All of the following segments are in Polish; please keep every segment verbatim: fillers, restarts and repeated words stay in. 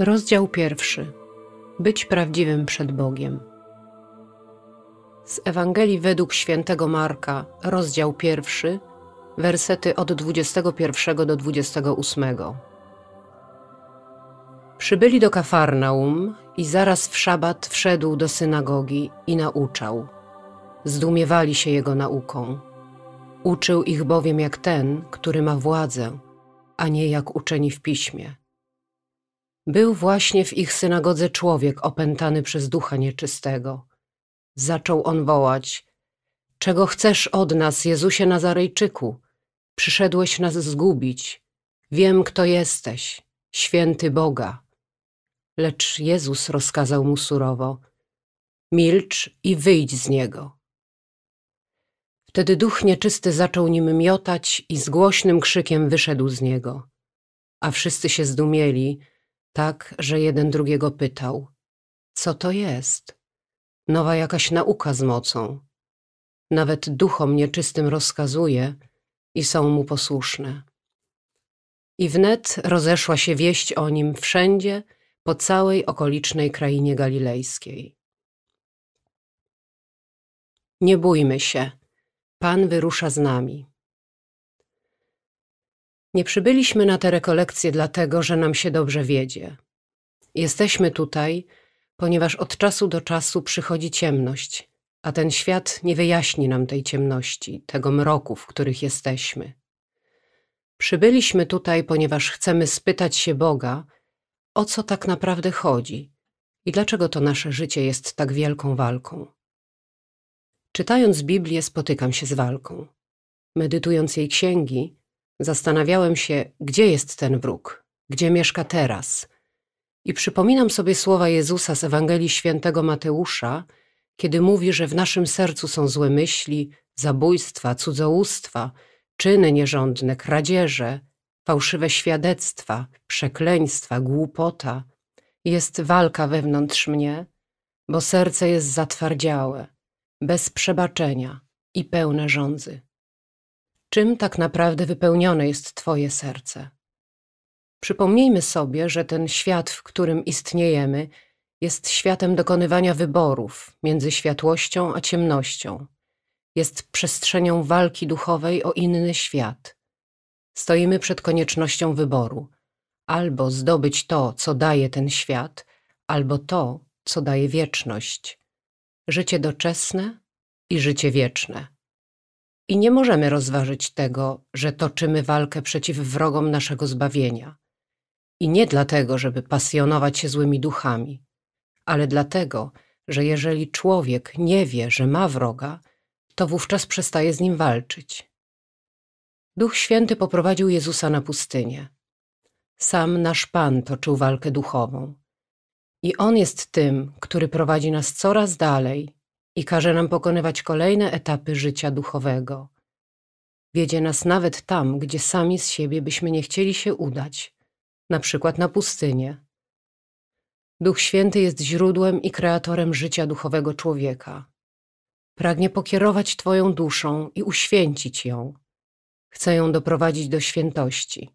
Rozdział pierwszy. Być prawdziwym przed Bogiem. Z Ewangelii według świętego Marka, rozdział pierwszy, wersety od dwudziestego pierwszego do dwudziestego ósmego. Przybyli do Kafarnaum i zaraz w szabat wszedł do synagogi i nauczał. Zdumiewali się jego nauką. Uczył ich bowiem jak ten, który ma władzę, a nie jak uczeni w piśmie. Był właśnie w ich synagodze człowiek opętany przez ducha nieczystego. Zaczął on wołać: „Czego chcesz od nas, Jezusie Nazarejczyku? Przyszedłeś nas zgubić. Wiem, kto jesteś, święty Boga”. Lecz Jezus rozkazał mu surowo: „Milcz i wyjdź z niego”. Wtedy duch nieczysty zaczął nim miotać i z głośnym krzykiem wyszedł z niego. A wszyscy się zdumieli, tak, że jeden drugiego pytał: „Co to jest?” Nowa jakaś nauka z mocą. Nawet duchom nieczystym rozkazuje i są mu posłuszne. I wnet rozeszła się wieść o nim wszędzie, po całej okolicznej krainie galilejskiej. Nie bójmy się, Pan wyrusza z nami. Nie przybyliśmy na te rekolekcje dlatego, że nam się dobrze wiedzie. Jesteśmy tutaj, ponieważ od czasu do czasu przychodzi ciemność, a ten świat nie wyjaśni nam tej ciemności, tego mroku, w których jesteśmy. Przybyliśmy tutaj, ponieważ chcemy spytać się Boga, o co tak naprawdę chodzi i dlaczego to nasze życie jest tak wielką walką. Czytając Biblię, spotykam się z walką. Medytując jej księgi, zastanawiałem się, gdzie jest ten wróg, gdzie mieszka teraz. I przypominam sobie słowa Jezusa z Ewangelii świętego Mateusza, kiedy mówi, że w naszym sercu są złe myśli, zabójstwa, cudzołóstwa, czyny nierządne, kradzieże, fałszywe świadectwa, przekleństwa, głupota. Jest walka wewnątrz mnie, bo serce jest zatwardziałe, bez przebaczenia i pełne żądzy. Czym tak naprawdę wypełnione jest Twoje serce? Przypomnijmy sobie, że ten świat, w którym istniejemy, jest światem dokonywania wyborów między światłością a ciemnością. Jest przestrzenią walki duchowej o inny świat. Stoimy przed koniecznością wyboru. Albo zdobyć to, co daje ten świat, albo to, co daje wieczność. Życie doczesne i życie wieczne. I nie możemy rozważyć tego, że toczymy walkę przeciw wrogom naszego zbawienia. I nie dlatego, żeby pasjonować się złymi duchami, ale dlatego, że jeżeli człowiek nie wie, że ma wroga, to wówczas przestaje z nim walczyć. Duch Święty poprowadził Jezusa na pustynię. Sam nasz Pan toczył walkę duchową. I On jest tym, który prowadzi nas coraz dalej i każe nam pokonywać kolejne etapy życia duchowego. Wiedzie nas nawet tam, gdzie sami z siebie byśmy nie chcieli się udać, na przykład na pustynię. Duch Święty jest źródłem i kreatorem życia duchowego człowieka. Pragnie pokierować Twoją duszą i uświęcić ją. Chce ją doprowadzić do świętości.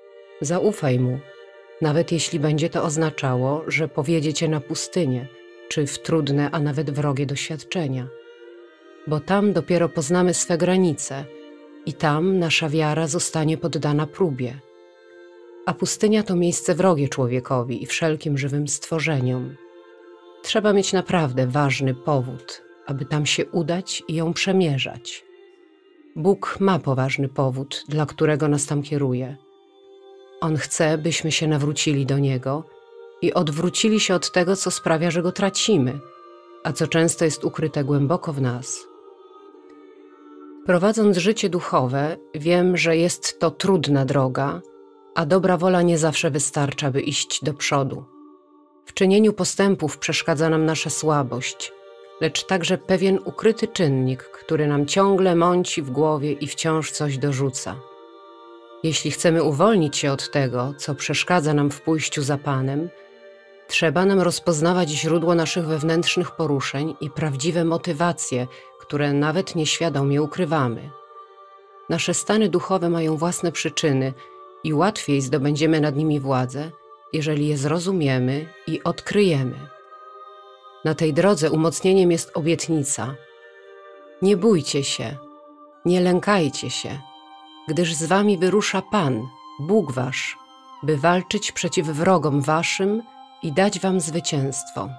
Zaufaj Mu, nawet jeśli będzie to oznaczało, że powiedzie Cię na pustynię, czy w trudne, a nawet wrogie doświadczenia. Bo tam dopiero poznamy swe granice i tam nasza wiara zostanie poddana próbie. A pustynia to miejsce wrogie człowiekowi i wszelkim żywym stworzeniom. Trzeba mieć naprawdę ważny powód, aby tam się udać i ją przemierzać. Bóg ma poważny powód, dla którego nas tam kieruje. On chce, byśmy się nawrócili do Niego i odwrócili się od tego, co sprawia, że Go tracimy, a co często jest ukryte głęboko w nas. Prowadząc życie duchowe, wiem, że jest to trudna droga, a dobra wola nie zawsze wystarcza, by iść do przodu. W czynieniu postępów przeszkadza nam nasza słabość, lecz także pewien ukryty czynnik, który nam ciągle mąci w głowie i wciąż coś dorzuca. Jeśli chcemy uwolnić się od tego, co przeszkadza nam w pójściu za Panem, trzeba nam rozpoznawać źródło naszych wewnętrznych poruszeń i prawdziwe motywacje, które nawet nieświadomie ukrywamy. Nasze stany duchowe mają własne przyczyny i łatwiej zdobędziemy nad nimi władzę, jeżeli je zrozumiemy i odkryjemy. Na tej drodze umocnieniem jest obietnica. Nie bójcie się, nie lękajcie się, gdyż z wami wyrusza Pan, Bóg wasz, by walczyć przeciw wrogom waszym i dać wam zwycięstwo.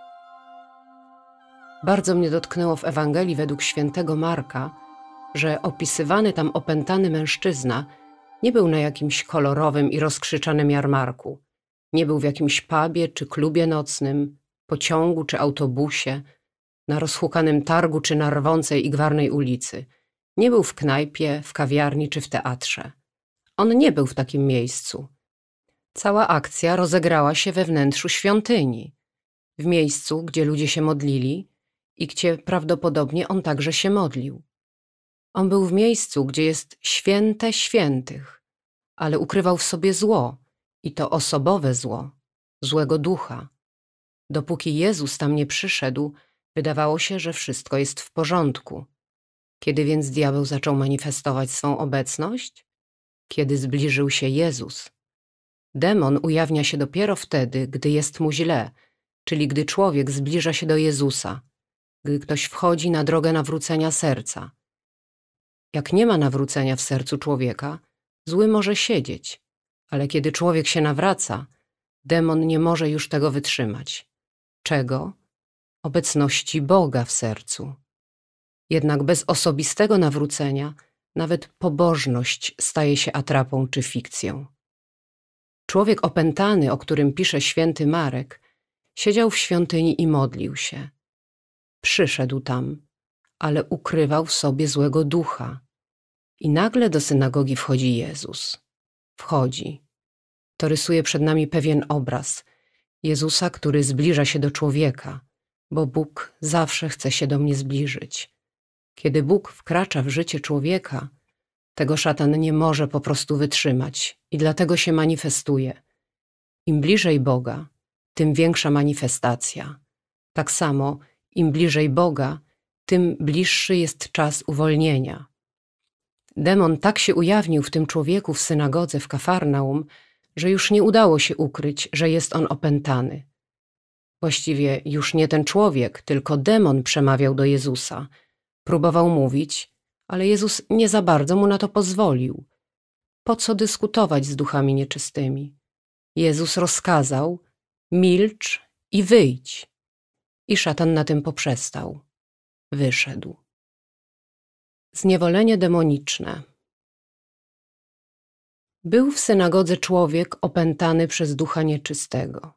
Bardzo mnie dotknęło w Ewangelii według świętego Marka, że opisywany tam opętany mężczyzna nie był na jakimś kolorowym i rozkrzyczanym jarmarku, nie był w jakimś pubie czy klubie nocnym, pociągu czy autobusie, na rozhukanym targu czy na rwącej i gwarnej ulicy. Nie był w knajpie, w kawiarni czy w teatrze. On nie był w takim miejscu. Cała akcja rozegrała się we wnętrzu świątyni, w miejscu, gdzie ludzie się modlili i gdzie prawdopodobnie on także się modlił. On był w miejscu, gdzie jest święte świętych, ale ukrywał w sobie zło, i to osobowe zło, złego ducha. Dopóki Jezus tam nie przyszedł, wydawało się, że wszystko jest w porządku. Kiedy więc diabeł zaczął manifestować swą obecność? Kiedy zbliżył się Jezus. Demon ujawnia się dopiero wtedy, gdy jest mu źle, czyli gdy człowiek zbliża się do Jezusa, gdy ktoś wchodzi na drogę nawrócenia serca. Jak nie ma nawrócenia w sercu człowieka, zły może siedzieć, ale kiedy człowiek się nawraca, demon nie może już tego wytrzymać. Czego? Obecności Boga w sercu. Jednak bez osobistego nawrócenia nawet pobożność staje się atrapą czy fikcją. Człowiek opętany, o którym pisze święty Marek, siedział w świątyni i modlił się. Przyszedł tam, ale ukrywał w sobie złego ducha. I nagle do synagogi wchodzi Jezus. Wchodzi. To rysuje przed nami pewien obraz Jezusa, który zbliża się do człowieka, bo Bóg zawsze chce się do mnie zbliżyć. Kiedy Bóg wkracza w życie człowieka, tego szatan nie może po prostu wytrzymać i dlatego się manifestuje. Im bliżej Boga, tym większa manifestacja. Tak samo, im bliżej Boga, tym bliższy jest czas uwolnienia. Demon tak się ujawnił w tym człowieku w synagodze w Kafarnaum, że już nie udało się ukryć, że jest on opętany. Właściwie już nie ten człowiek, tylko demon przemawiał do Jezusa. Próbował mówić, ale Jezus nie za bardzo mu na to pozwolił. Po co dyskutować z duchami nieczystymi? Jezus rozkazał: milcz i wyjdź. I szatan na tym poprzestał. Wyszedł. Zniewolenie demoniczne. Był w synagodze człowiek opętany przez ducha nieczystego.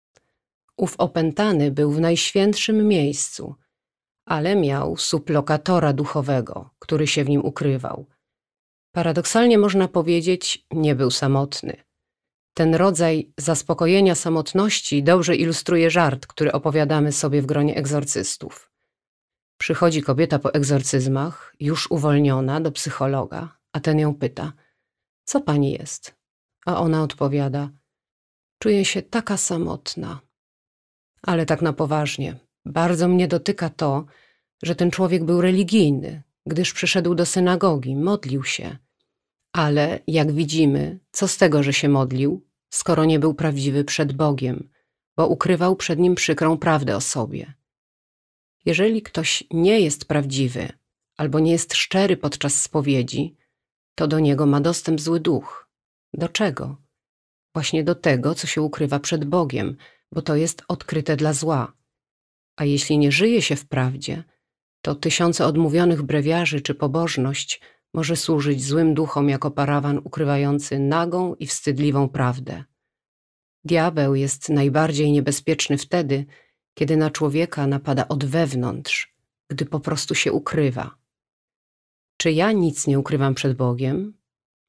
Ów opętany był w najświętszym miejscu, ale miał suplokatora duchowego, który się w nim ukrywał. Paradoksalnie można powiedzieć, nie był samotny. Ten rodzaj zaspokojenia samotności dobrze ilustruje żart, który opowiadamy sobie w gronie egzorcystów. Przychodzi kobieta po egzorcyzmach, już uwolniona, do psychologa, a ten ją pyta: co pani jest? A ona odpowiada: czuję się taka samotna. Ale tak na poważnie, bardzo mnie dotyka to, że ten człowiek był religijny, gdyż przyszedł do synagogi, modlił się. Ale, jak widzimy, co z tego, że się modlił, skoro nie był prawdziwy przed Bogiem, bo ukrywał przed Nim przykrą prawdę o sobie. Jeżeli ktoś nie jest prawdziwy albo nie jest szczery podczas spowiedzi, to do niego ma dostęp zły duch. Do czego? Właśnie do tego, co się ukrywa przed Bogiem, bo to jest odkryte dla zła. A jeśli nie żyje się w prawdzie, to tysiące odmówionych brewiarzy czy pobożność może służyć złym duchom jako parawan ukrywający nagą i wstydliwą prawdę. Diabeł jest najbardziej niebezpieczny wtedy, kiedy na człowieka napada od wewnątrz, gdy po prostu się ukrywa. Czy ja nic nie ukrywam przed Bogiem?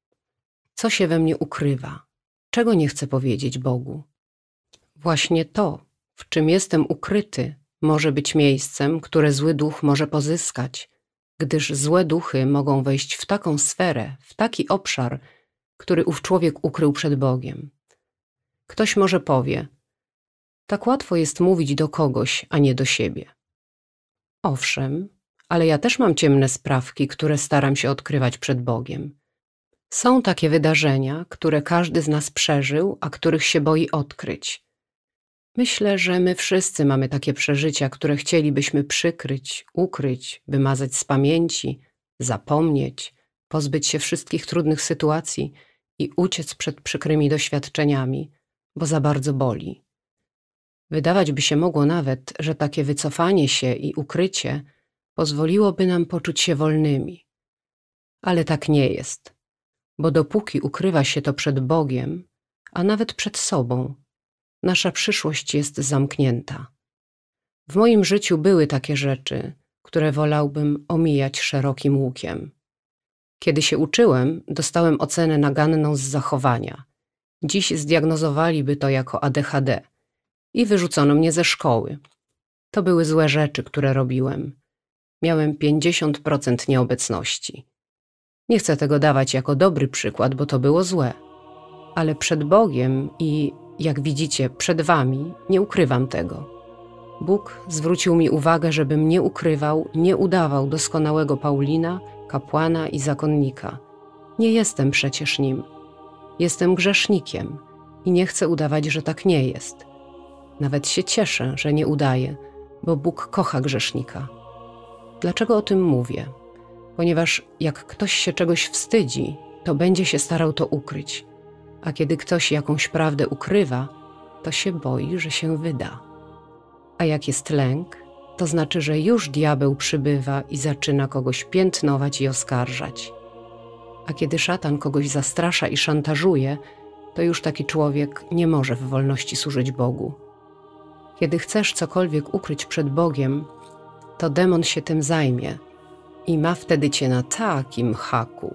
Co się we mnie ukrywa? Czego nie chcę powiedzieć Bogu? Właśnie to, w czym jestem ukryty, może być miejscem, które zły duch może pozyskać, gdyż złe duchy mogą wejść w taką sferę, w taki obszar, który ów człowiek ukrył przed Bogiem. Ktoś może powie: tak łatwo jest mówić do kogoś, a nie do siebie. Owszem, ale ja też mam ciemne sprawki, które staram się odkrywać przed Bogiem. Są takie wydarzenia, które każdy z nas przeżył, a których się boi odkryć. Myślę, że my wszyscy mamy takie przeżycia, które chcielibyśmy przykryć, ukryć, wymazać z pamięci, zapomnieć, pozbyć się wszystkich trudnych sytuacji i uciec przed przykrymi doświadczeniami, bo za bardzo boli. Wydawać by się mogło nawet, że takie wycofanie się i ukrycie pozwoliłoby nam poczuć się wolnymi. Ale tak nie jest, bo dopóki ukrywa się to przed Bogiem, a nawet przed sobą, nasza przyszłość jest zamknięta. W moim życiu były takie rzeczy, które wolałbym omijać szerokim łukiem. Kiedy się uczyłem, dostałem ocenę naganną z zachowania. Dziś zdiagnozowaliby to jako A D H D i wyrzucono mnie ze szkoły. To były złe rzeczy, które robiłem. Miałem pięćdziesiąt procent nieobecności. Nie chcę tego dawać jako dobry przykład, bo to było złe. Ale przed Bogiem i, jak widzicie, przed wami nie ukrywam tego. Bóg zwrócił mi uwagę, żebym nie ukrywał, nie udawał doskonałego Paulina, kapłana i zakonnika. Nie jestem przecież nim. Jestem grzesznikiem i nie chcę udawać, że tak nie jest. Nawet się cieszę, że nie udaję, bo Bóg kocha grzesznika. Dlaczego o tym mówię? Ponieważ jak ktoś się czegoś wstydzi, to będzie się starał to ukryć. A kiedy ktoś jakąś prawdę ukrywa, to się boi, że się wyda. A jak jest lęk, to znaczy, że już diabeł przybywa i zaczyna kogoś piętnować i oskarżać. A kiedy szatan kogoś zastrasza i szantażuje, to już taki człowiek nie może w wolności służyć Bogu. Kiedy chcesz cokolwiek ukryć przed Bogiem, to demon się tym zajmie i ma wtedy cię na takim haku.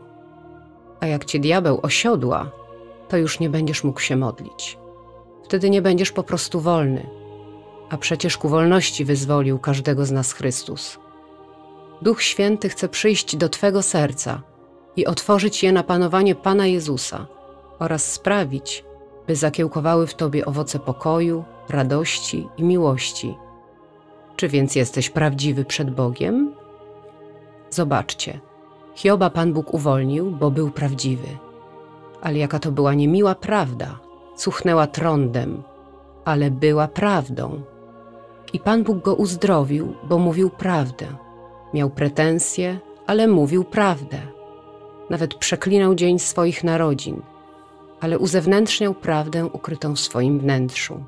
A jak cię diabeł osiodła, to już nie będziesz mógł się modlić. Wtedy nie będziesz po prostu wolny. A przecież ku wolności wyzwolił każdego z nas Chrystus. Duch Święty chce przyjść do twego serca i otworzyć je na panowanie Pana Jezusa oraz sprawić, by zakiełkowały w tobie owoce pokoju, radości i miłości. Czy więc jesteś prawdziwy przed Bogiem? Zobaczcie, Hioba Pan Bóg uwolnił, bo był prawdziwy. Ale jaka to była niemiła prawda, cuchnęła trądem, ale była prawdą. I Pan Bóg go uzdrowił, bo mówił prawdę. Miał pretensje, ale mówił prawdę. Nawet przeklinał dzień swoich narodzin, ale uzewnętrzniał prawdę ukrytą w swoim wnętrzu.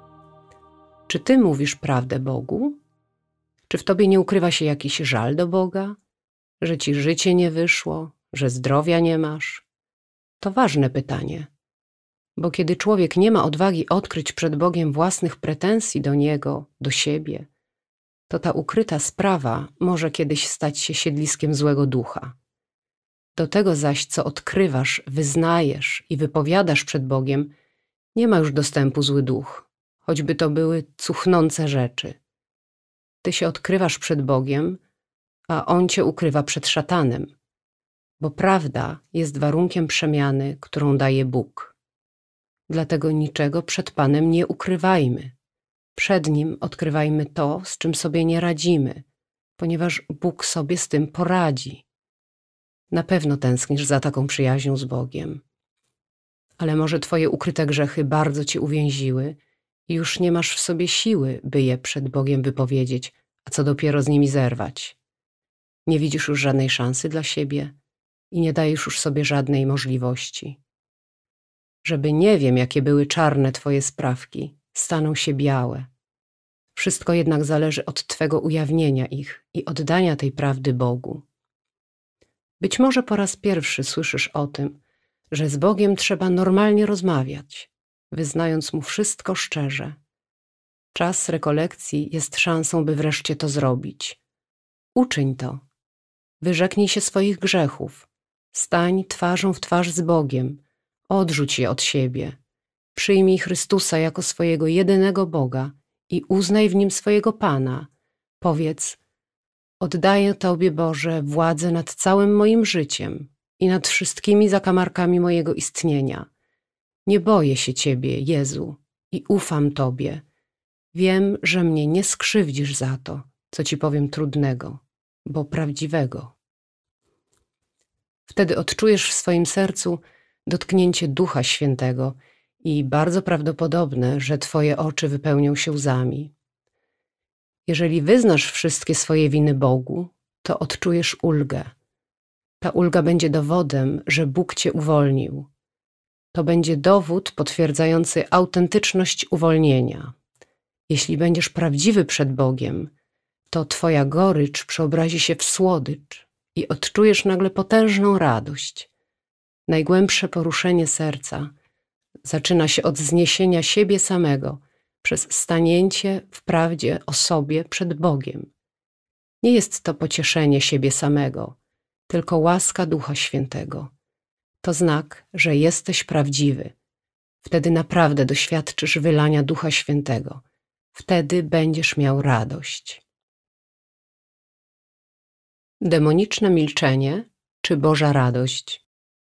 Czy ty mówisz prawdę Bogu? Czy w tobie nie ukrywa się jakiś żal do Boga? Że ci życie nie wyszło, że zdrowia nie masz? To ważne pytanie. Bo kiedy człowiek nie ma odwagi odkryć przed Bogiem własnych pretensji do Niego, do siebie, to ta ukryta sprawa może kiedyś stać się siedliskiem złego ducha. Do tego zaś, co odkrywasz, wyznajesz i wypowiadasz przed Bogiem, nie ma już dostępu zły duch, choćby to były cuchnące rzeczy. Ty się odkrywasz przed Bogiem, a On cię ukrywa przed szatanem, bo prawda jest warunkiem przemiany, którą daje Bóg. Dlatego niczego przed Panem nie ukrywajmy. Przed Nim odkrywajmy to, z czym sobie nie radzimy, ponieważ Bóg sobie z tym poradzi. Na pewno tęsknisz za taką przyjaźnią z Bogiem. Ale może twoje ukryte grzechy bardzo cię uwięziły i już nie masz w sobie siły, by je przed Bogiem wypowiedzieć, a co dopiero z nimi zerwać. Nie widzisz już żadnej szansy dla siebie i nie dajesz już sobie żadnej możliwości. Żeby nie wiem, jakie były czarne twoje sprawki, staną się białe. Wszystko jednak zależy od twego ujawnienia ich i oddania tej prawdy Bogu. Być może po raz pierwszy słyszysz o tym, że z Bogiem trzeba normalnie rozmawiać, wyznając Mu wszystko szczerze. Czas rekolekcji jest szansą, by wreszcie to zrobić. Uczyń to. Wyrzeknij się swoich grzechów. Stań twarzą w twarz z Bogiem. Odrzuć je od siebie. Przyjmij Chrystusa jako swojego jedynego Boga i uznaj w Nim swojego Pana. Powiedz: oddaję Tobie, Boże, władzę nad całym moim życiem i nad wszystkimi zakamarkami mojego istnienia. Nie boję się Ciebie, Jezu, i ufam Tobie. Wiem, że mnie nie skrzywdzisz za to, co Ci powiem trudnego, bo prawdziwego. Wtedy odczujesz w swoim sercu dotknięcie Ducha Świętego i bardzo prawdopodobne, że twoje oczy wypełnią się łzami. Jeżeli wyznasz wszystkie swoje winy Bogu, to odczujesz ulgę. Ta ulga będzie dowodem, że Bóg cię uwolnił. To będzie dowód potwierdzający autentyczność uwolnienia. Jeśli będziesz prawdziwy przed Bogiem, to twoja gorycz przeobrazi się w słodycz i odczujesz nagle potężną radość. Najgłębsze poruszenie serca zaczyna się od zniesienia siebie samego przez stanięcie w prawdzie o sobie przed Bogiem. Nie jest to pocieszenie siebie samego, tylko łaska Ducha Świętego. To znak, że jesteś prawdziwy. Wtedy naprawdę doświadczysz wylania Ducha Świętego. Wtedy będziesz miał radość. Demoniczne milczenie czy Boża radość?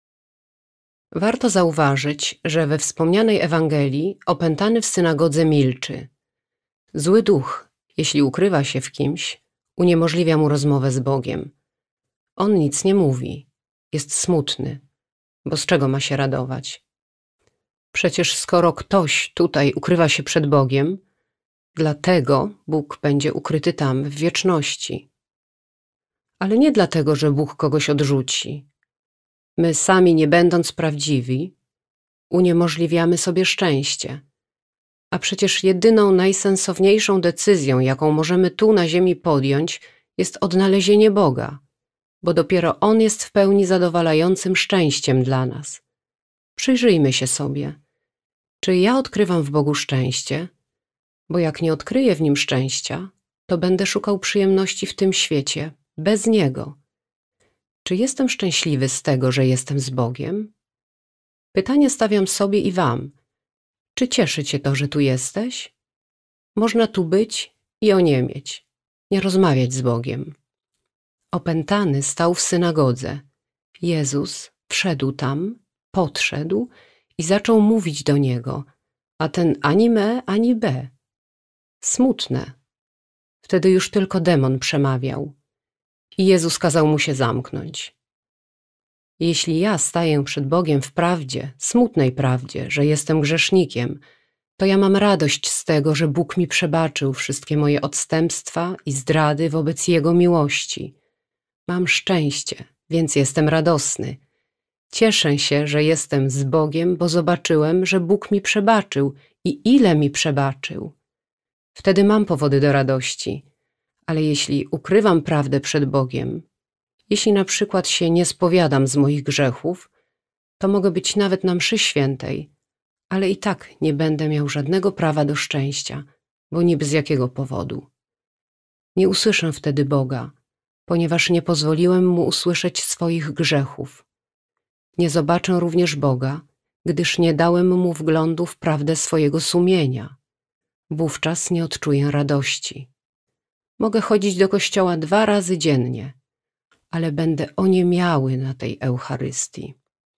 Warto zauważyć, że we wspomnianej Ewangelii opętany w synagodze milczy. Zły duch, jeśli ukrywa się w kimś, uniemożliwia mu rozmowę z Bogiem. On nic nie mówi, jest smutny, bo z czego ma się radować? Przecież skoro ktoś tutaj ukrywa się przed Bogiem, dlatego Bóg będzie ukryty tam w wieczności. Ale nie dlatego, że Bóg kogoś odrzuci. My sami, nie będąc prawdziwi, uniemożliwiamy sobie szczęście. A przecież jedyną, najsensowniejszą decyzją, jaką możemy tu na ziemi podjąć, jest odnalezienie Boga, bo dopiero On jest w pełni zadowalającym szczęściem dla nas. Przyjrzyjmy się sobie. Czy ja odkrywam w Bogu szczęście? Bo jak nie odkryję w Nim szczęścia, to będę szukał przyjemności w tym świecie, bez Niego. Czy jestem szczęśliwy z tego, że jestem z Bogiem? Pytanie stawiam sobie i wam. Czy cieszy cię to, że tu jesteś? Można tu być i oniemieć, nie rozmawiać z Bogiem. Opętany stał w synagodze. Jezus wszedł tam, podszedł i zaczął mówić do niego, a ten ani me, ani be. Smutne. Wtedy już tylko demon przemawiał. I Jezus kazał mu się zamknąć. Jeśli ja staję przed Bogiem w prawdzie, smutnej prawdzie, że jestem grzesznikiem, to ja mam radość z tego, że Bóg mi przebaczył wszystkie moje odstępstwa i zdrady wobec Jego miłości. Mam szczęście, więc jestem radosny. Cieszę się, że jestem z Bogiem, bo zobaczyłem, że Bóg mi przebaczył i ile mi przebaczył. Wtedy mam powody do radości. Ale jeśli ukrywam prawdę przed Bogiem, jeśli na przykład się nie spowiadam z moich grzechów, to mogę być nawet na mszy świętej, ale i tak nie będę miał żadnego prawa do szczęścia, bo niby z jakiego powodu. Nie usłyszę wtedy Boga, ponieważ nie pozwoliłem Mu usłyszeć swoich grzechów. Nie zobaczę również Boga, gdyż nie dałem Mu wglądu w prawdę swojego sumienia. Wówczas nie odczuję radości. Mogę chodzić do kościoła dwa razy dziennie, ale będę oniemiały na tej Eucharystii.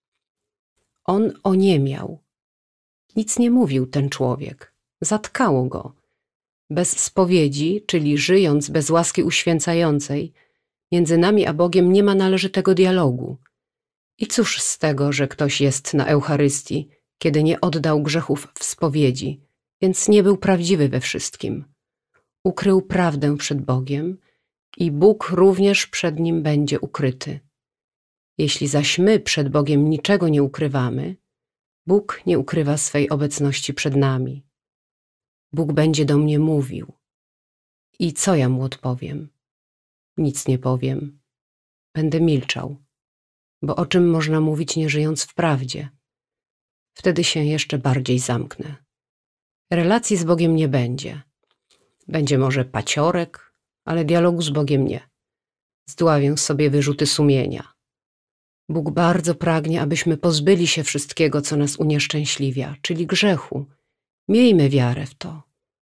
On oniemiał. Nic nie mówił ten człowiek. Zatkało go. Bez spowiedzi, czyli żyjąc bez łaski uświęcającej, między nami a Bogiem nie ma należytego dialogu. I cóż z tego, że ktoś jest na Eucharystii, kiedy nie oddał grzechów w spowiedzi, więc nie był prawdziwy we wszystkim. Ukrył prawdę przed Bogiem i Bóg również przed Nim będzie ukryty. Jeśli zaś my przed Bogiem niczego nie ukrywamy, Bóg nie ukrywa swej obecności przed nami. Bóg będzie do mnie mówił. I co ja Mu odpowiem? Nic nie powiem. Będę milczał, bo o czym można mówić, nie żyjąc w prawdzie? Wtedy się jeszcze bardziej zamknę. Relacji z Bogiem nie będzie. Będzie może paciorek, ale dialogu z Bogiem nie. Zdławię sobie wyrzuty sumienia. Bóg bardzo pragnie, abyśmy pozbyli się wszystkiego, co nas unieszczęśliwia, czyli grzechu. Miejmy wiarę w to.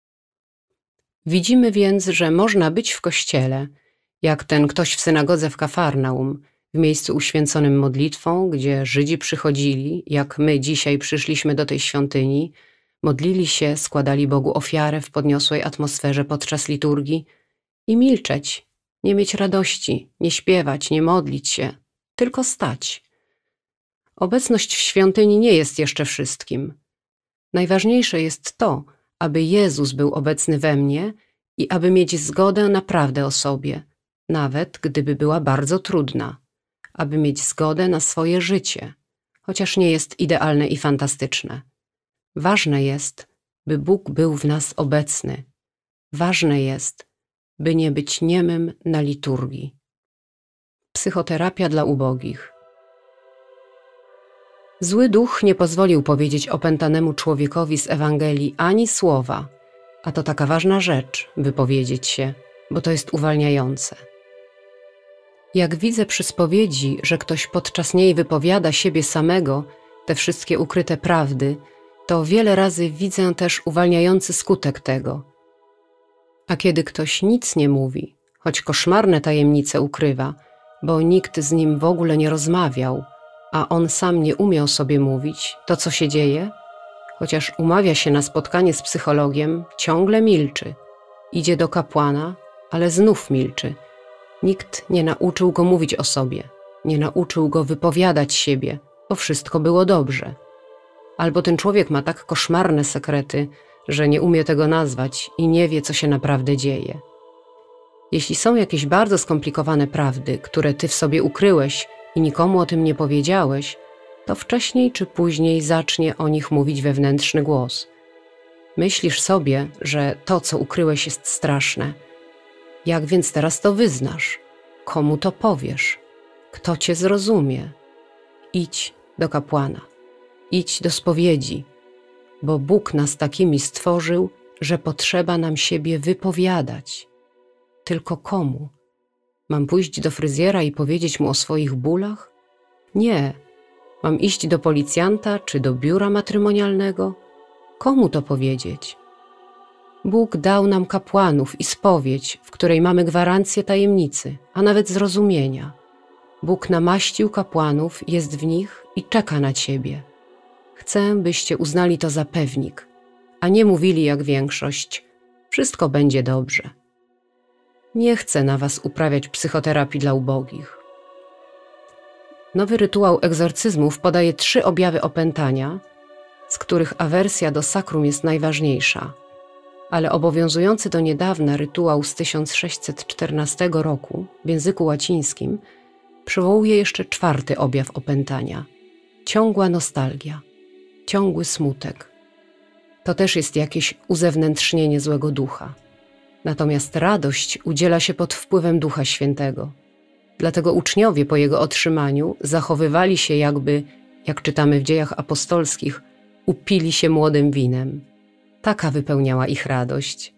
Widzimy więc, że można być w kościele, jak ten ktoś w synagodze w Kafarnaum, w miejscu uświęconym modlitwą, gdzie Żydzi przychodzili, jak my dzisiaj przyszliśmy do tej świątyni, modlili się, składali Bogu ofiarę w podniosłej atmosferze podczas liturgii i milczeć, nie mieć radości, nie śpiewać, nie modlić się, tylko stać. Obecność w świątyni nie jest jeszcze wszystkim. Najważniejsze jest to, aby Jezus był obecny we mnie i aby mieć zgodę na prawdę o sobie, nawet gdyby była bardzo trudna, aby mieć zgodę na swoje życie, chociaż nie jest idealne i fantastyczne. Ważne jest, by Bóg był w nas obecny. Ważne jest, by nie być niemym na liturgii. Psychoterapia dla ubogich. Zły duch nie pozwolił powiedzieć opętanemu człowiekowi z Ewangelii ani słowa, a to taka ważna rzecz, wypowiedzieć się, bo to jest uwalniające. Jak widzę przy spowiedzi, że ktoś podczas niej wypowiada siebie samego, te wszystkie ukryte prawdy, to wiele razy widzę też uwalniający skutek tego. A kiedy ktoś nic nie mówi, choć koszmarne tajemnice ukrywa, bo nikt z nim w ogóle nie rozmawiał, a on sam nie umiał sobie mówić, to co się dzieje? Chociaż umawia się na spotkanie z psychologiem, ciągle milczy. Idzie do kapłana, ale znów milczy. Nikt nie nauczył go mówić o sobie, nie nauczył go wypowiadać siebie, bo wszystko było dobrze. Albo ten człowiek ma tak koszmarne sekrety, że nie umie tego nazwać i nie wie, co się naprawdę dzieje. Jeśli są jakieś bardzo skomplikowane prawdy, które ty w sobie ukryłeś i nikomu o tym nie powiedziałeś, to wcześniej czy później zacznie o nich mówić wewnętrzny głos. Myślisz sobie, że to, co ukryłeś, jest straszne. Jak więc teraz to wyznasz? Komu to powiesz? Kto cię zrozumie? Idź do kapłana. Idź do spowiedzi, bo Bóg nas takimi stworzył, że potrzeba nam siebie wypowiadać. Tylko komu? Mam pójść do fryzjera i powiedzieć mu o swoich bólach? Nie. Mam iść do policjanta czy do biura matrymonialnego? Komu to powiedzieć? Bóg dał nam kapłanów i spowiedź, w której mamy gwarancję tajemnicy, a nawet zrozumienia. Bóg namaścił kapłanów, jest w nich i czeka na ciebie. Chcę, byście uznali to za pewnik, a nie mówili jak większość. Wszystko będzie dobrze. Nie chcę na was uprawiać psychoterapii dla ubogich. Nowy rytuał egzorcyzmów podaje trzy objawy opętania, z których awersja do sakrum jest najważniejsza, ale obowiązujący do niedawna rytuał z tysiąc sześćset czternastego roku w języku łacińskim przywołuje jeszcze czwarty objaw opętania – ciągła nostalgia, ciągły smutek. To też jest jakieś uzewnętrznienie złego ducha. Natomiast radość udziela się pod wpływem Ducha Świętego. Dlatego uczniowie po jego otrzymaniu zachowywali się jakby, jak czytamy w Dziejach Apostolskich, upili się młodym winem. Taka wypełniała ich radość.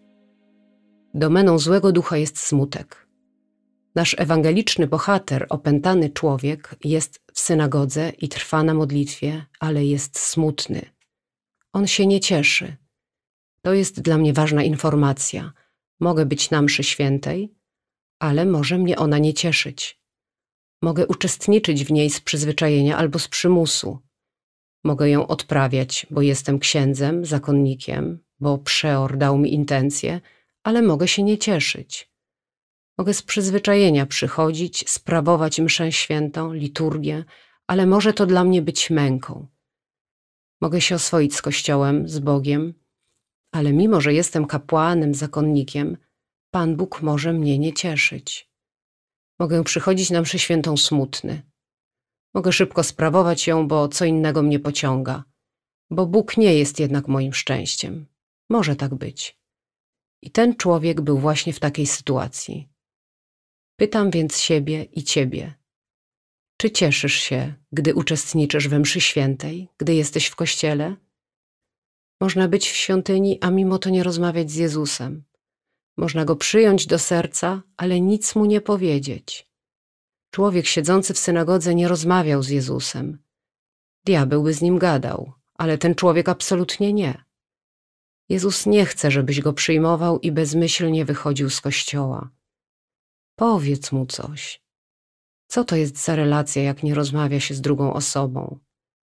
Domeną złego ducha jest smutek. Nasz ewangeliczny bohater, opętany człowiek, jest w synagodze i trwa na modlitwie, ale jest smutny. On się nie cieszy. To jest dla mnie ważna informacja. Mogę być na mszy świętej, ale może mnie ona nie cieszyć. Mogę uczestniczyć w niej z przyzwyczajenia albo z przymusu. Mogę ją odprawiać, bo jestem księdzem, zakonnikiem, bo przeor dał mi intencje, ale mogę się nie cieszyć. Mogę z przyzwyczajenia przychodzić, sprawować mszę świętą, liturgię, ale może to dla mnie być męką. Mogę się oswoić z Kościołem, z Bogiem, ale mimo, że jestem kapłanem, zakonnikiem, Pan Bóg może mnie nie cieszyć. Mogę przychodzić na mszę świętą smutny. Mogę szybko sprawować ją, bo co innego mnie pociąga. Bo Bóg nie jest jednak moim szczęściem. Może tak być. I ten człowiek był właśnie w takiej sytuacji. Pytam więc siebie i ciebie. Czy cieszysz się, gdy uczestniczysz we mszy świętej, gdy jesteś w kościele? Można być w świątyni, a mimo to nie rozmawiać z Jezusem. Można Go przyjąć do serca, ale nic Mu nie powiedzieć. Człowiek siedzący w synagodze nie rozmawiał z Jezusem. Diabeł by z nim gadał, ale ten człowiek absolutnie nie. Jezus nie chce, żebyś Go przyjmował i bezmyślnie wychodził z kościoła. Powiedz Mu coś. Co to jest za relacja, jak nie rozmawia się z drugą osobą?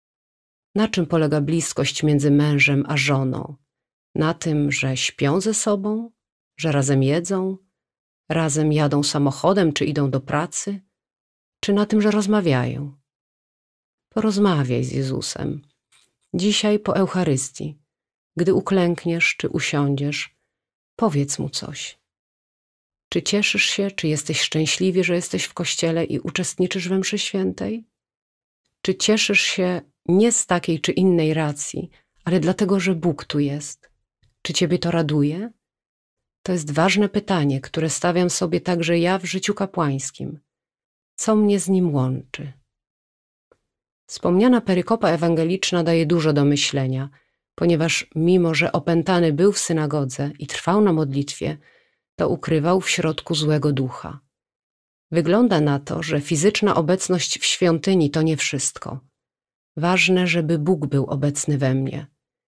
Na czym polega bliskość między mężem a żoną? Na tym, że śpią ze sobą? Że razem jedzą? Razem jadą samochodem czy idą do pracy? czy na tym, że rozmawiają? Porozmawiaj z Jezusem. Dzisiaj po Eucharystii, gdy uklękniesz czy usiądziesz, powiedz Mu coś. Czy cieszysz się, czy jesteś szczęśliwy, że jesteś w kościele i uczestniczysz we mszy świętej? Czy cieszysz się nie z takiej czy innej racji, ale dlatego, że Bóg tu jest? Czy ciebie to raduje? To jest ważne pytanie, które stawiam sobie także ja w życiu kapłańskim. Co mnie z Nim łączy? Wspomniana perykopa ewangeliczna daje dużo do myślenia, ponieważ mimo, że opętany był w synagodze i trwał na modlitwie, to ukrywał w środku złego ducha. Wygląda na to, że fizyczna obecność w świątyni to nie wszystko. Ważne, żeby Bóg był obecny we mnie.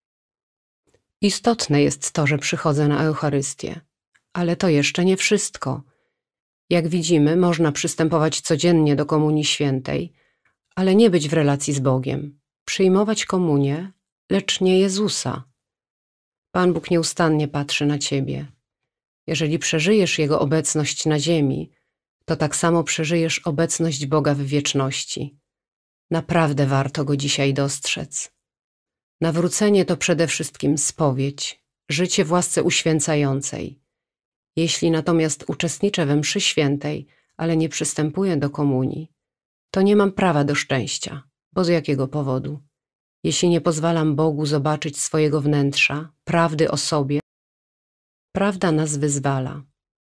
Istotne jest to, że przychodzę na Eucharystię, ale to jeszcze nie wszystko. Jak widzimy, można przystępować codziennie do Komunii Świętej, ale nie być w relacji z Bogiem, przyjmować komunię, lecz nie Jezusa. Pan Bóg nieustannie patrzy na ciebie. Jeżeli przeżyjesz Jego obecność na ziemi, to tak samo przeżyjesz obecność Boga w wieczności. Naprawdę warto Go dzisiaj dostrzec. Nawrócenie to przede wszystkim spowiedź, życie w łasce uświęcającej. Jeśli natomiast uczestniczę we mszy świętej, ale nie przystępuję do komunii, to nie mam prawa do szczęścia. Bo z jakiego powodu? Jeśli nie pozwalam Bogu zobaczyć swojego wnętrza, prawdy o sobie, prawda nas wyzwala.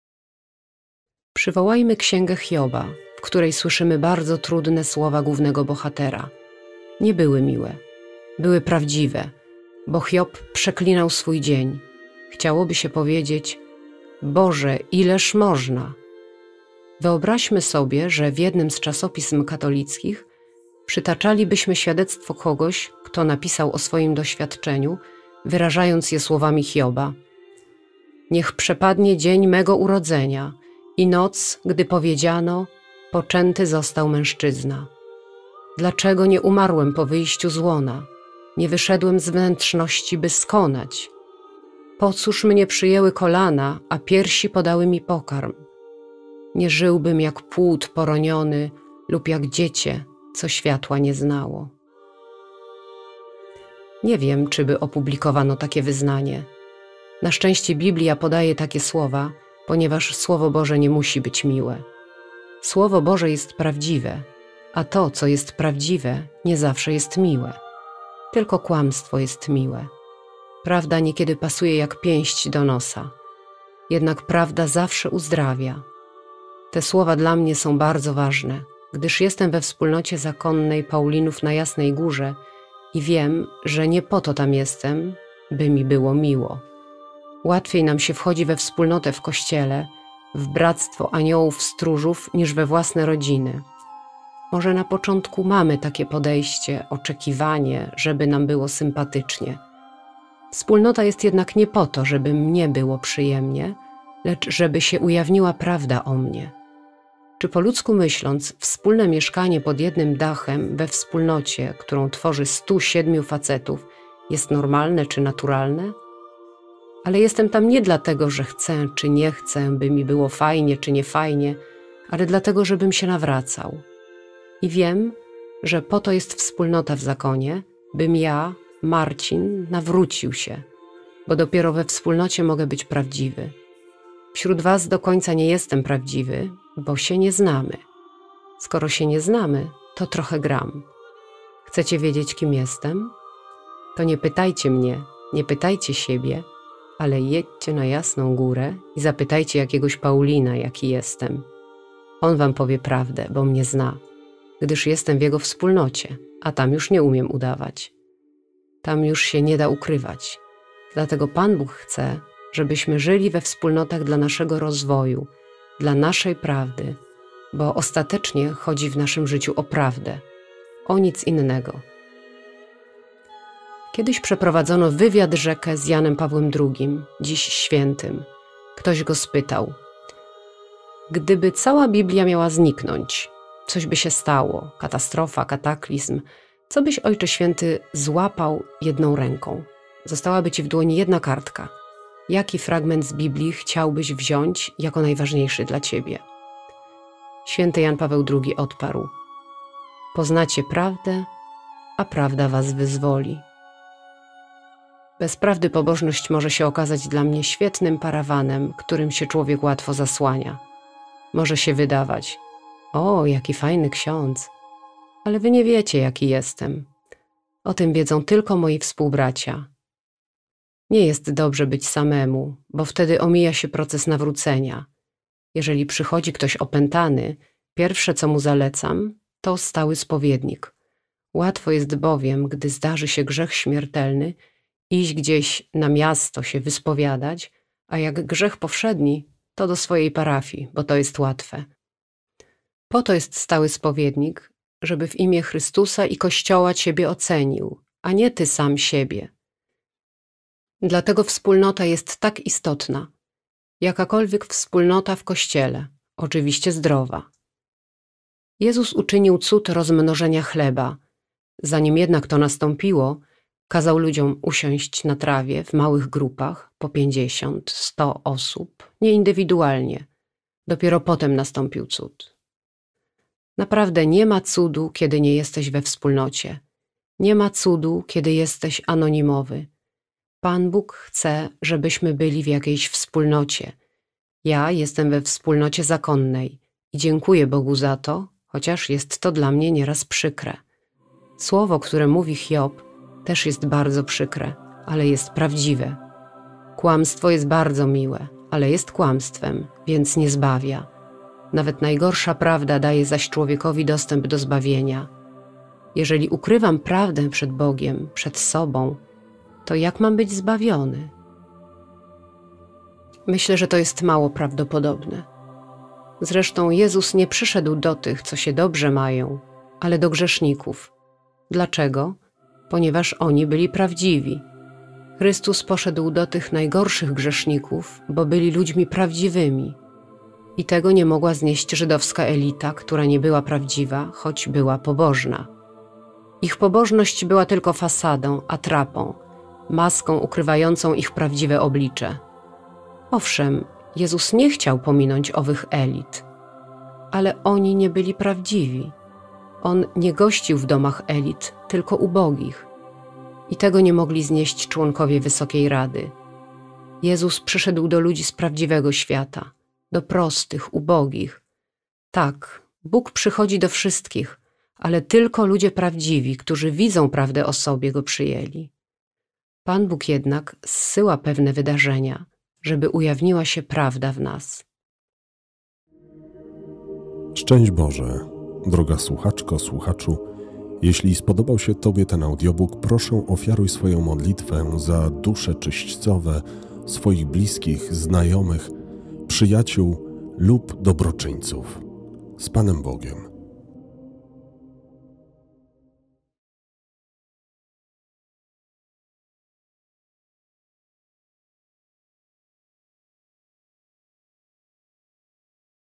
Przywołajmy księgę Hioba, w której słyszymy bardzo trudne słowa głównego bohatera. Nie były miłe, były prawdziwe, bo Hiob przeklinał swój dzień. Chciałoby się powiedzieć: Boże, ileż można? Wyobraźmy sobie, że w jednym z czasopism katolickich przytaczalibyśmy świadectwo kogoś, kto napisał o swoim doświadczeniu, wyrażając je słowami Hioba: Niech przepadnie dzień mego urodzenia i noc, gdy powiedziano: poczęty został mężczyzna. Dlaczego nie umarłem po wyjściu z łona? Nie wyszedłem z wnętrzności, by skonać. Po cóż mnie przyjęły kolana, a piersi podały mi pokarm? Nie żyłbym jak płód poroniony lub jak dziecię, co światła nie znało. Nie wiem, czy by opublikowano takie wyznanie. Na szczęście Biblia podaje takie słowa, ponieważ Słowo Boże nie musi być miłe. Słowo Boże jest prawdziwe, a to, co jest prawdziwe, nie zawsze jest miłe. Tylko kłamstwo jest miłe. Prawda niekiedy pasuje jak pięść do nosa. Jednak prawda zawsze uzdrawia. Te słowa dla mnie są bardzo ważne, gdyż jestem we wspólnocie zakonnej Paulinów na Jasnej Górze i wiem, że nie po to tam jestem, by mi było miło. Łatwiej nam się wchodzi we wspólnotę w Kościele, w bractwo aniołów stróżów, niż we własne rodziny. Może na początku mamy takie podejście, oczekiwanie, żeby nam było sympatycznie. Wspólnota jest jednak nie po to, żeby mnie było przyjemnie, lecz żeby się ujawniła prawda o mnie. Czy po ludzku myśląc, wspólne mieszkanie pod jednym dachem we wspólnocie, którą tworzy stu siedmiu facetów, jest normalne czy naturalne? Ale jestem tam nie dlatego, że chcę czy nie chcę, by mi było fajnie czy nie fajnie, ale dlatego, żebym się nawracał. I wiem, że po to jest wspólnota w zakonie, bym ja, Marcin, nawrócił się, bo dopiero we wspólnocie mogę być prawdziwy. Wśród was do końca nie jestem prawdziwy, bo się nie znamy. Skoro się nie znamy, to trochę gram. Chcecie wiedzieć, kim jestem? To nie pytajcie mnie, nie pytajcie siebie, ale jedźcie na Jasną Górę i zapytajcie jakiegoś Paulina, jaki jestem. On wam powie prawdę, bo mnie zna, gdyż jestem w jego wspólnocie, a tam już nie umiem udawać. Tam już się nie da ukrywać. Dlatego Pan Bóg chce, żebyśmy żyli we wspólnotach dla naszego rozwoju, dla naszej prawdy, bo ostatecznie chodzi w naszym życiu o prawdę, o nic innego. Kiedyś przeprowadzono wywiad rzekę z Janem Pawłem drugim, dziś świętym. Ktoś go spytał: gdyby cała Biblia miała zniknąć, coś by się stało, katastrofa, kataklizm, co byś, Ojcze Święty, złapał jedną ręką? Zostałaby ci w dłoni jedna kartka. Jaki fragment z Biblii chciałbyś wziąć jako najważniejszy dla ciebie? Święty Jan Paweł drugi odparł: poznacie prawdę, a prawda was wyzwoli. Bez prawdy pobożność może się okazać dla mnie świetnym parawanem, którym się człowiek łatwo zasłania. Może się wydawać: o, jaki fajny ksiądz, ale wy nie wiecie, jaki jestem. O tym wiedzą tylko moi współbracia. Nie jest dobrze być samemu, bo wtedy omija się proces nawrócenia. Jeżeli przychodzi ktoś opętany, pierwsze, co mu zalecam, to stały spowiednik. Łatwo jest bowiem, gdy zdarzy się grzech śmiertelny, iść gdzieś na miasto się wyspowiadać, a jak grzech powszedni, to do swojej parafii, bo to jest łatwe. Po to jest stały spowiednik, żeby w imię Chrystusa i Kościoła ciebie ocenił, a nie ty sam siebie. Dlatego wspólnota jest tak istotna. Jakakolwiek wspólnota w Kościele, oczywiście zdrowa. Jezus uczynił cud rozmnożenia chleba. Zanim jednak to nastąpiło, kazał ludziom usiąść na trawie w małych grupach, po pięćdziesiąt, sto osób, nie indywidualnie. Dopiero potem nastąpił cud. Naprawdę nie ma cudu, kiedy nie jesteś we wspólnocie. Nie ma cudu, kiedy jesteś anonimowy. Pan Bóg chce, żebyśmy byli w jakiejś wspólnocie. Ja jestem we wspólnocie zakonnej i dziękuję Bogu za to, chociaż jest to dla mnie nieraz przykre. Słowo, które mówi Hiob, też jest bardzo przykre, ale jest prawdziwe. Kłamstwo jest bardzo miłe, ale jest kłamstwem, więc nie zbawia. Nawet najgorsza prawda daje zaś człowiekowi dostęp do zbawienia. Jeżeli ukrywam prawdę przed Bogiem, przed sobą, to jak mam być zbawiony? Myślę, że to jest mało prawdopodobne. Zresztą Jezus nie przyszedł do tych, co się dobrze mają, ale do grzeszników. Dlaczego? Ponieważ oni byli prawdziwi. Chrystus poszedł do tych najgorszych grzeszników, bo byli ludźmi prawdziwymi. I tego nie mogła znieść żydowska elita, która nie była prawdziwa, choć była pobożna. Ich pobożność była tylko fasadą, atrapą, maską ukrywającą ich prawdziwe oblicze. Owszem, Jezus nie chciał pominąć owych elit, ale oni nie byli prawdziwi. On nie gościł w domach elit, tylko ubogich. I tego nie mogli znieść członkowie Wysokiej Rady. Jezus przyszedł do ludzi z prawdziwego świata, do prostych, ubogich. Tak, Bóg przychodzi do wszystkich, ale tylko ludzie prawdziwi, którzy widzą prawdę o sobie, Go przyjęli. Pan Bóg jednak zsyła pewne wydarzenia, żeby ujawniła się prawda w nas. Szczęść Boże, droga słuchaczko, słuchaczu. Jeśli spodobał się Tobie ten audiobook, proszę ofiaruj swoją modlitwę za dusze czyśćcowe swoich bliskich, znajomych, przyjaciół lub dobroczyńców. Z Panem Bogiem.